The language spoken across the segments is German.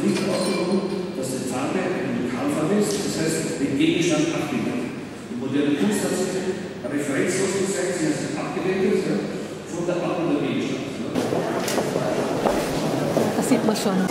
nicht ausgenommen, dass die Farbe eine Lokalfarbe ist, das heißt, den Gegenstand abbildet. Die moderne Kunst hat sich referenzlos gezeigt, sie hat sich abgewendet von der Art und der Gegenstand. Das sieht man schon.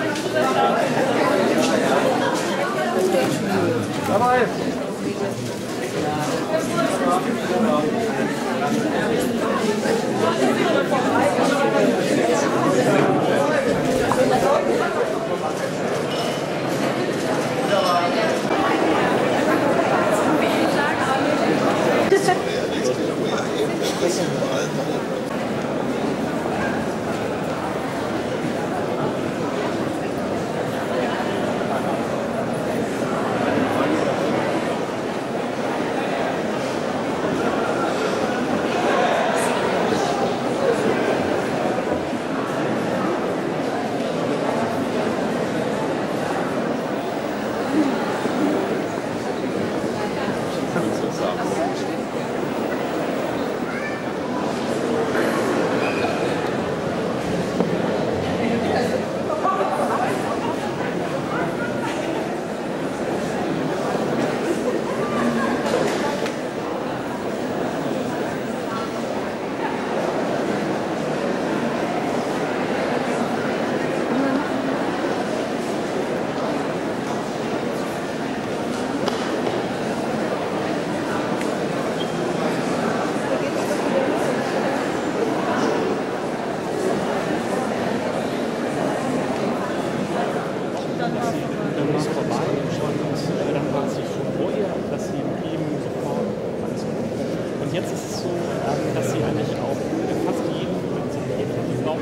Und jetzt ist es so, dass sie eigentlich auch fast jeden mit so einem Raum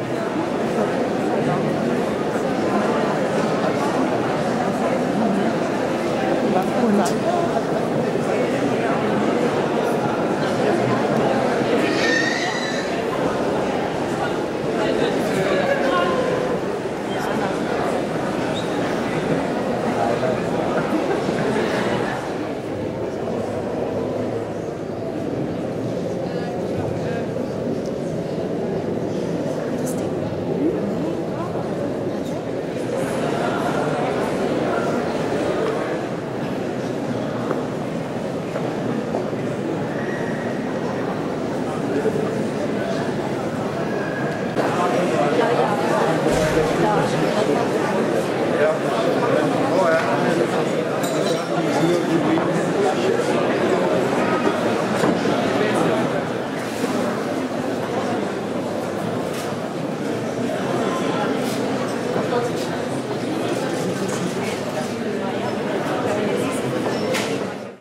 Ja.